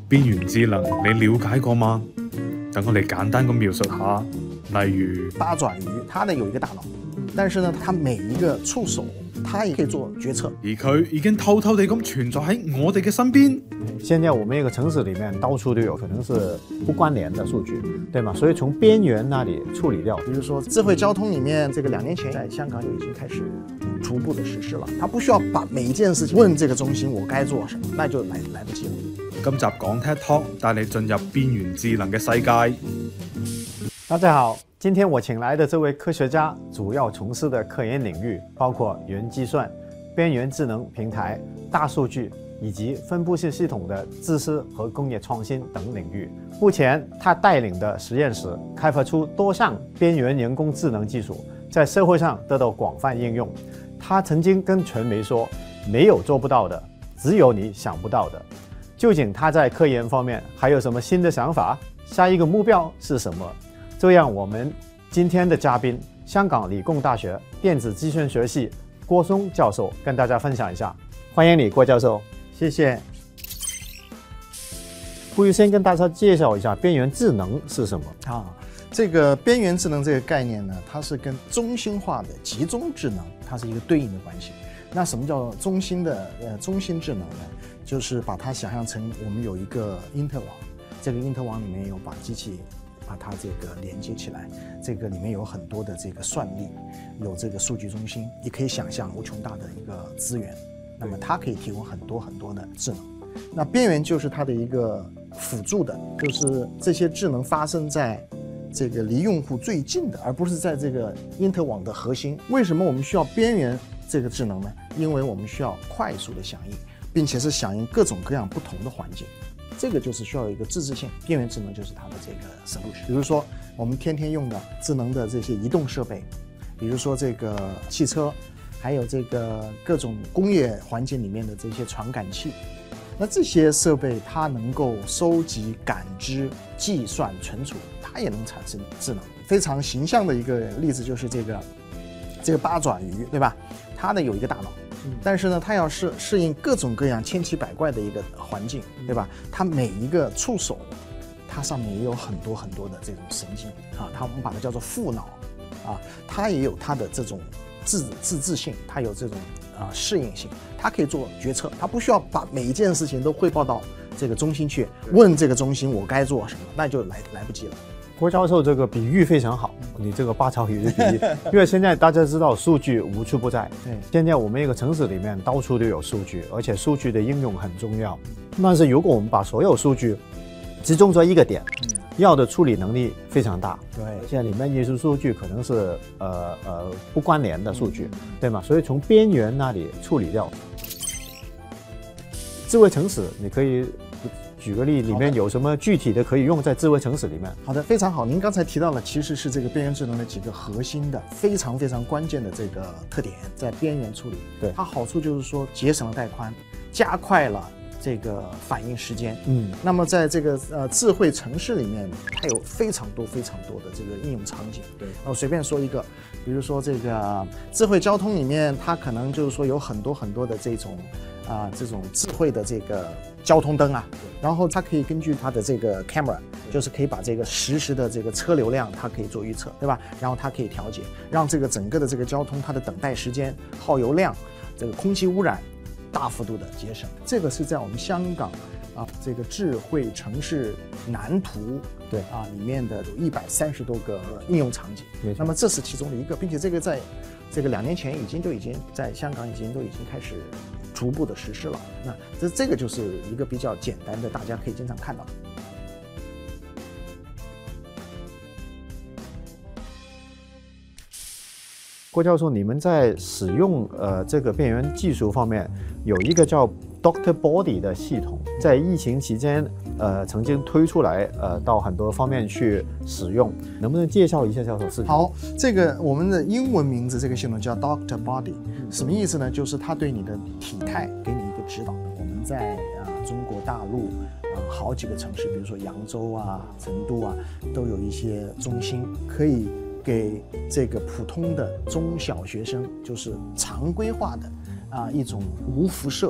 邊緣智能你了解過嗎？等我哋簡單咁描述下，例如八爪魚，它呢有一個大腦，但是呢，它每一個觸手，它也可以做決策。 而佢已經偷偷地咁存在喺我哋嘅身邊。 現在我們一個城市裡面到處都有可能是不關聯的數據，對嗎？所以從邊緣那裡處理掉。 比如說智慧交通裡面，這個2年前在香港就已經開始逐步的實施了。它不需要把每一件事情問這個中心我該做什麼，那就來不及了。 今集講 TED Talk 帶你進入邊緣智能嘅世界。 大家好，今天我請來的這位科學家主要從事的科研領域包括雲計算、邊緣智能平台、大數據以及分布式系統的知識和工業創新等領域。目前他帶領的實驗室開發出多項邊緣人工智能技術，在社會上得到廣泛應用。他曾經跟傳媒說，沒有做不到的，只有你想不到的。究竟他在科研方面還有什麼新的想法？下一個目標是什麼？這樣我們今天的嘉賓，香港理工大學電子計算學系郭松教授跟大家分享一下。歡迎你，郭教授。 謝謝。 不如先跟大家介紹一下邊緣智能是什麼啊？這個邊緣智能這個概念呢，它是跟中心化的集中智能，它是一個對應的關係。那什麼叫中心智能呢？就是把它想象成我們有一個因特網，這個因特網裡面有把機器把它這個連接起來，這個裡面有很多的這個算力，有這個數據中心，也可以想象無窮大的一個資源，那麼它可以提供很多很多的智能。那邊緣就是它的一個輔助的，就是這些智能發生在這個離用戶最近的，而不是在這個因特網的核心。為什麼我們需要邊緣這個智能呢？因為我們需要快速的響應，並且是響應各種各樣不同的環境，這個就是需要一個自治性。邊緣智能就是它的這個 solution。比如說我們天天用的智能的這些移動設備，比如說這個汽車，還有這個各種工業環境裡面的這些傳感器，那這些設備它能夠收集、感知、計算、存儲，它也能產生智能。非常形象的一個例子就是這個八爪魚，對吧？它呢有一個大腦。但是呢，它要適應各種各樣千奇百怪的一個環境，對吧？它每一個觸手，它上面也有很多很多的這種神經啊，我們把它叫做副腦啊，它也有它的這種自治性，它有這種適應性，它可以做決策，它不需要把每一件事情都匯報到這個中心去，問這個中心我該做什麼，那就來不及了。 郭教授這個比喻非常好，你這個八爪魚的比喻，因為現在大家知道數據無處不在，現在我們一個城市裡面到處都有數據，而且數據的應用很重要。但是如果我們把所有數據集中在一個點，要的處理能力非常大。對，現在裡面一些數據可能是不關聯的數據，對嗎？所以從邊緣那裡處理掉。智慧城市，你可以舉個例，裡面有什麼具體的可以用在智慧城市裡面？ 好的，非常好。您剛才提到了，其實是這個邊緣智能的幾個核心的、非常非常關鍵的這個特點，在邊緣處理。對，它好處就是說節省了帶寬，加快了這個反應時間。那麼在這個智慧城市裡面，它有非常多的這個應用場景。對，我隨便說一個，比如說這個智慧交通裡面，它可能就是說有很多的這種智慧的這個交通燈啊，然後它可以根據它的這個 camera， 就是可以把這個實時的這個車流量，它可以做預測，對吧？然後它可以調節，讓這個整個的這個交通它的等待時間、耗油量、這個空氣污染大幅度的節省。這個是在我們香港這個智慧城市藍圖裡面的有130多個應用場景。那麼這是其中的一個，並且這個在這個2年前已經在香港已經開始逐步的實施了。那這個就是一個比較簡單的，大家可以經常看到的。 郭教授，你們在使用這個邊緣技術方面有一個叫 Dr. Body 的系統，在疫情期間曾經推出來到很多方面去使用，能不能介紹一下教授事情？ 好，這個我們的英文名字這個系統叫 Dr. Body， 什麼意思呢？就是它對你的體態給你一個指導。我們在中國大陸好幾個城市，比如說揚州啊、成都啊，都有一些中心可以給這個普通的中小學生，就是常規化的一種無輻射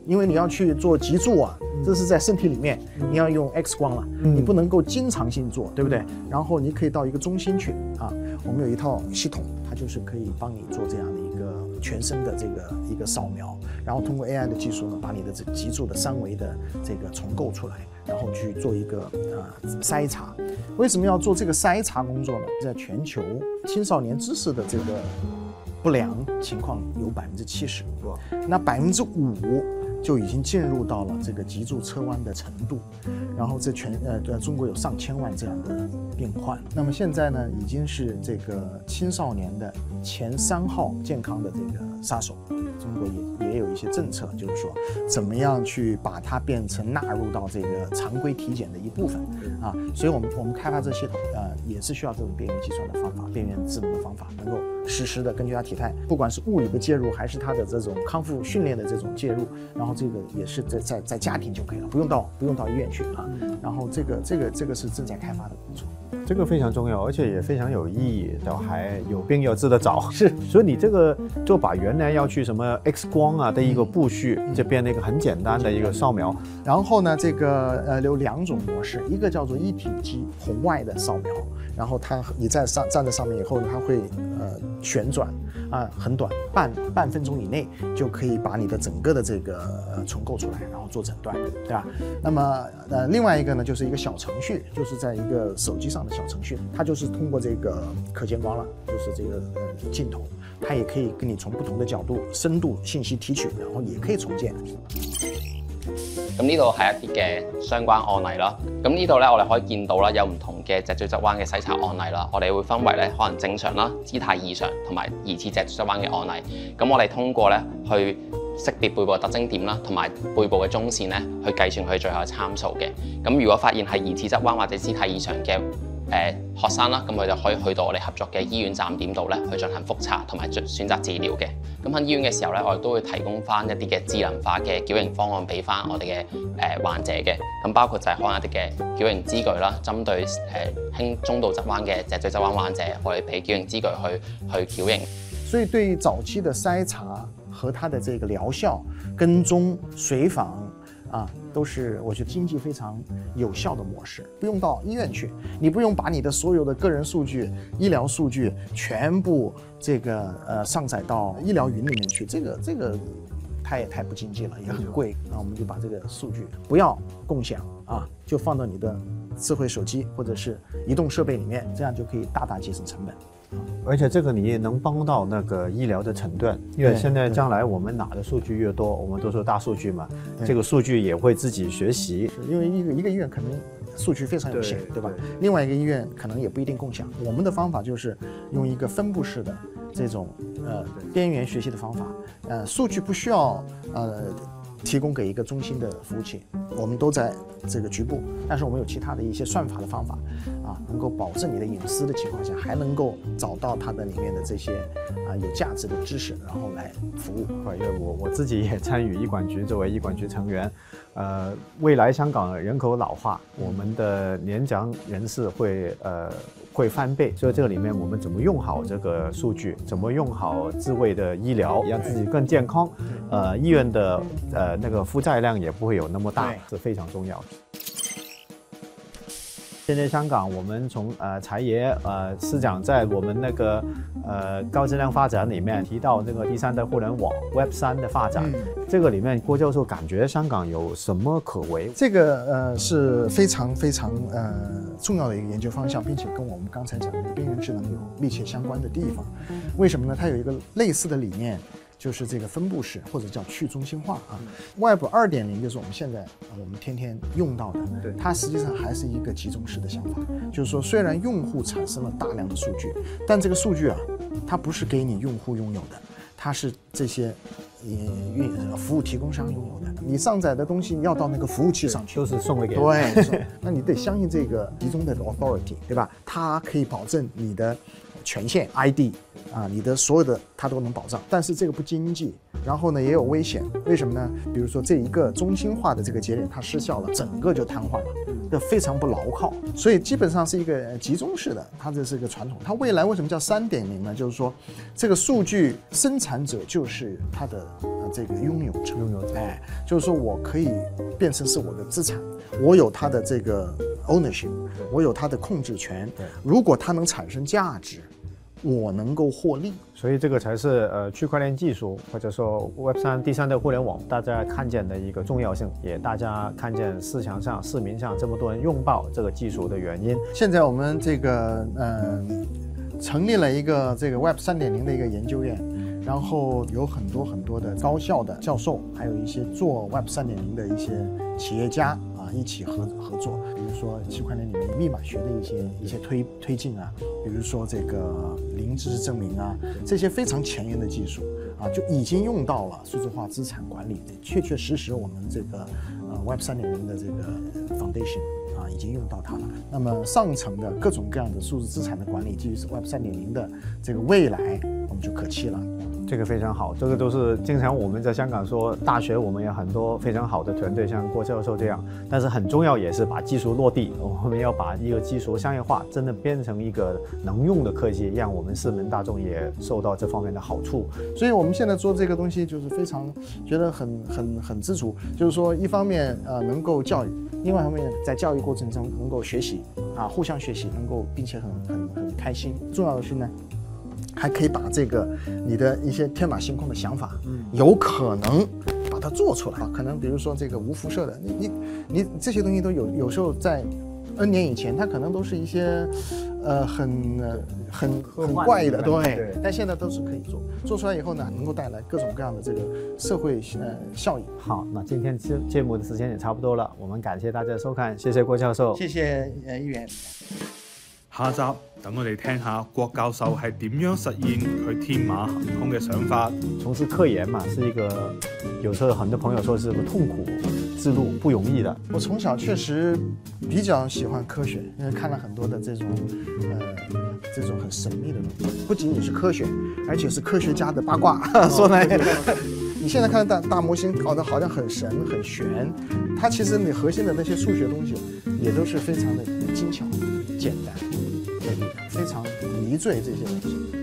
因为你要去做脊柱啊，这是在身体里面，你要用 X 光了，你不能够经常性做，对不对？然后你可以到一个中心去啊，我们有一套系统，它就是可以帮你做这样的一个全身的一个扫描，然后通过 AI 的技术呢，把你的这脊柱的三维的这个重构出来，然后去做一个筛查。为什么要做这个筛查工作呢？在全球青少年知识的这个不良情况有70%，那5%就已经进入到了这个脊柱侧弯的程度，然后中国有上千万这样的病患。那么现在呢，已经是这个青少年的前3号健康的这个杀手。中国也有一些政策，就是说怎么样去把它变成纳入到这个常规体检的一部分啊。所以我们开发这系统也是需要这种边缘计算的方法、边缘智能的方法，能够实时的根据他体态，不管是物理的介入还是他的这种康复训练的这种介入，然后这个也是在家庭就可以了，不用到医院去啊。然后这个是正在开发的工作。 这个非常重要，而且也非常有意义，然后还有病要治得早。 是， 所以你这个就把原来要去什么 X 光啊的一个步序，这变成一个很简单的一个扫描。 然后呢，这个有2种模式，一个叫做一体机红外的扫描，然后你站在上面以后呢，它会旋转很短，半分钟以内就可以把你的整个的这个重构出来，然后做诊断，对吧？那么另外一个呢，就是一个小程序，就是在一个手机上的小程序，它就是通过这个可见光了，就是这个镜头，它也可以跟你从不同的角度、深度信息提取，然后也可以重建。 咁呢度係一啲嘅相關案例啦。咁呢度咧，我哋可以見到啦，有唔同嘅脊椎側彎嘅篩查案例啦。我哋會分為咧可能正常啦、姿態異常同埋疑似脊椎側彎嘅案例。咁我哋通過咧去識別背部嘅特徵點啦，同埋背部嘅中線咧，去計算佢最後嘅參數嘅。咁如果發現係疑似側彎或者姿態異常嘅學生啦，咁佢就可以去到我哋合作嘅醫院站點度咧，去進行覆查同埋選擇治療嘅。咁喺醫院嘅時候咧，我哋都會提供翻一啲嘅智能化嘅矯形方案俾翻我哋嘅患者嘅。咁包括就係可能一啲嘅矯形支具啦，針對輕中度側彎嘅脊椎側彎患者，我哋俾矯形支具去矯形。 所以对于早期的筛查和它的这个疗效、跟踪、随访都是我觉得经济非常有效的模式，不用到医院去，你不用把你的所有的个人数据、医疗数据全部这个上载到医疗云里面去，这个太不经济了，也很贵。那我们就把这个数据不要共享就放到你的智慧手机或者是移动设备里面，这样就可以大大节省成本。 而且这个你也能帮到那个医疗的诊断，因为现在将来我们拿的数据越多，我们都说大数据嘛，这个数据也会自己学习。 因为一个医院可能数据非常有限，对吧？另外一个医院可能也不一定共享。我们的方法就是用一个分布式的这种边缘学习的方法，数据不需要提供给一个中心的服务器，我们都在这个局部，但是我们有其他的一些算法的方法能够保证你的隐私的情况下，还能够找到它的里面的这些有价值的知识，然后来服务。 因为我自己也参与医管局，作为医管局成员，未来香港人口老化，我们的年长人士会翻倍，所以这个里面我们怎么用好这个数据，怎么用好智慧的医疗，让自己更健康，医院的那个负债量也不会有那么大，是非常重要的。现在香港，我们从财爷司长在我们那个高质量发展里面提到这个第3代互联网 Web3 的发展，这个里面郭教授感觉香港有什么可为？ 这个是非常重要的一个研究方向，并且跟我们刚才讲的边缘智能有密切相关的地方。为什么呢？它有一个类似的理念。就是这个分布式或者叫去中心化Web 2.0就是我们现在我们天天用到的，它实际上还是一个集中式的想法。就是说，虽然用户产生了大量的数据，但这个数据它不是给你用户拥有的，它是这些服务提供商拥有的。你上载的东西要到那个服务器上去， 都是送给对，那你得相信这个集中的 authority， 对吧？它可以保证你的权限 ID。你的所有的它都能保障，但是这个不经济，然后呢也有危险。为什么呢？比如说这一个中心化的这个节点它失效了，整个就瘫痪了， 非常不牢靠，所以基本上是一个集中式的，它这是一个传统。它未来为什么叫3.0呢？就是说，这个数据生产者就是它的这个拥有者，就是说我可以变成是我的资产，我有它的这个 ownership， 我有它的控制权。如果它能产生价值，我能够获利。 所以这个才是区块链技术或者说 Web3第三代互联网大家看见的一个重要性，也大家看见市场上市民上这么多人拥抱这个技术的原因。 现在我们这个成立了一个这个 Web 3.0的一个研究院，然后有很多的高校的教授，还有一些做 Web 3.0的一些企业家一起合作。比如说区块链里面密码学的一些推进啊，比如说这个零知识证明啊，这些非常前沿的技术就已经用到了数字化资产管理，确实我们这个Web 3.0的这个 foundation。已经用到它了。那么上层的各种各样的数字资产的管理，基于 Web 3.0的这个未来，我们就可期了。 这个非常好，这个都是经常我们在香港说，大学我们有很多非常好的团队，像郭教授这样，但是很重要也是把技术落地，我们要把一个技术商业化，真的变成一个能用的科技，让我们市民大众也受到这方面的好处。 所以我们现在做这个东西就是非常觉得很知足，就是说一方面能够教育，另外一方面在教育过程中能够学习互相学习，能够并且很开心。重要的是呢，还可以把这个你的一些天马行空的想法，有可能把它做出来。可能比如说这个无辐射的，你这些东西都有时候在 N 年以前，它可能都是一些很怪的，对。但现在都是可以做出来以后呢，能够带来各种各样的这个社会效益。 好，那今天节目的时间也差不多了，我们感谢大家收看，谢谢郭教授， 谢謝議員。 下集等我哋聽下郭教授係點樣實現佢天馬行空嘅想法。 從事科研嘛，是一個有時候很多朋友說是個痛苦之路，不容易的。 我從小確實比較喜歡科學，因為看了很多的這種很神秘的東西，不僅僅是科學，而且是科學家的八卦。說來，你現在看大模型搞得好像很神很玄，它其實你核心的那些數學東西也都是非常的精巧、簡單。非常迷醉這些東西。